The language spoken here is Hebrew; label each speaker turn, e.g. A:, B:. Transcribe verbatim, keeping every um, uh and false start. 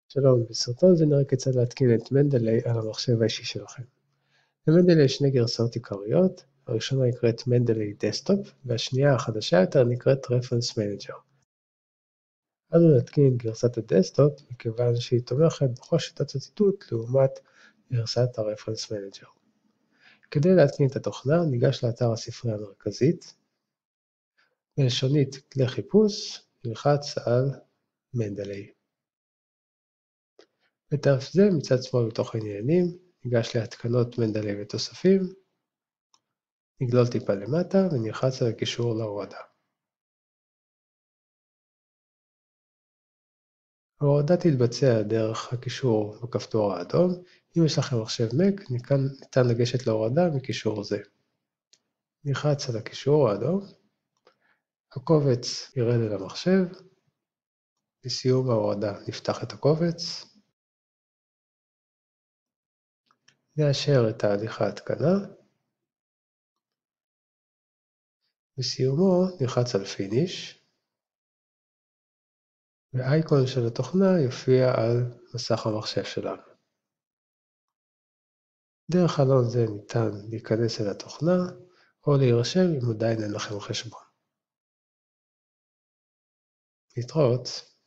A: שלום, בסרטון זה נראה כיצד להתקין את מנדלי על המחשב האישי שלכם. למנדלי יש שני גרסאות עיקריות, הראשונה נקראת מנדלי דסקטופ, והשנייה החדשה יותר נקראת רפרנס מנג'ר. אנו נתקין את גרסת הדסקטופ מכיוון שהיא תומכת בכל שיטת הציטוט לעומת גרסת הרפרנס מנג'ר. כדי להתקין את התוכנה ניגש לאתר הספרייה המרכזית, בלשונית כלי חיפוש נלחץ על מנדלי. בדף זה מצד שמאל בתוך העניינים, ניגש להתקנות מנדלי ותוספים, נגלול טיפה למטה ונלחץ על הקישור להורדה. ההורדה תתבצע דרך הקישור בכפתור האדום, אם יש לכם מחשב Mac ניתן לגשת להורדה מקישור זה. נלחץ על הקישור האדום, הקובץ ירד אל המחשב, בסיום ההורדה נפתח את הקובץ, נאשר את תהליך ההתקנה, בסיומו נלחץ על Finish, והאייקון של התוכנה יופיע על מסך המחשב שלנו. דרך חלון זה ניתן להיכנס אל התוכנה, או להירשם אם עדיין אין לכם חשבון. להתראות.